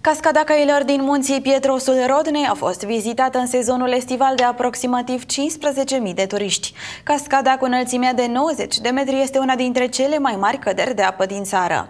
Cascada Cailor din munții Pietrosul Rodnei a fost vizitată în sezonul estival de aproximativ 15.000 de turiști. Cascada, cu înălțimea de 90 de metri, este una dintre cele mai mari căderi de apă din țară.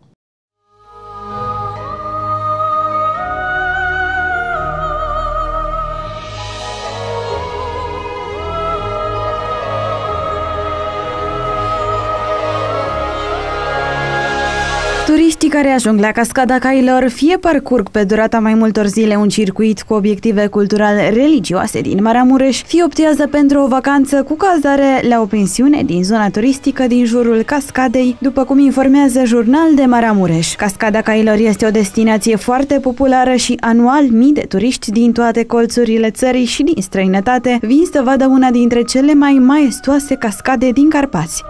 Turiștii care ajung la Cascada Cailor fie parcurg pe durata mai multor zile un circuit cu obiective cultural-religioase din Maramureș, fie optează pentru o vacanță cu cazare la o pensiune din zona turistică din jurul cascadei, după cum informează Jurnal de Maramureș. Cascada Cailor este o destinație foarte populară și anual mii de turiști din toate colțurile țării și din străinătate vin să vadă una dintre cele mai maestoase cascade din Carpați.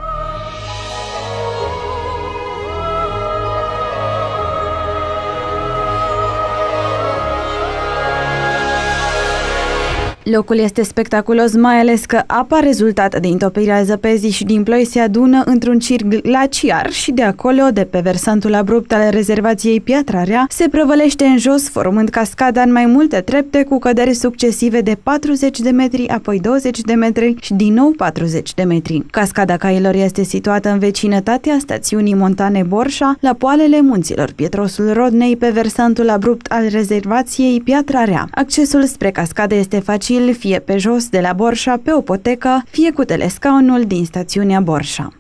Locul este spectaculos, mai ales că apa rezultată din topirea zăpezii și din ploi se adună într-un circ glaciar și de acolo, de pe versantul abrupt al rezervației Piatra Rea, se prăvălește în jos, formând cascada în mai multe trepte cu căderi succesive de 40 de metri, apoi 20 de metri și din nou 40 de metri. Cascada Cailor este situată în vecinătatea stațiunii montane Borșa, la poalele munților Pietrosul Rodnei, pe versantul abrupt al rezervației Piatra Rea. Accesul spre cascadă este facil, fie pe jos de la Borșa, pe o potecă, fie cu telescaunul din stațiunea Borșa.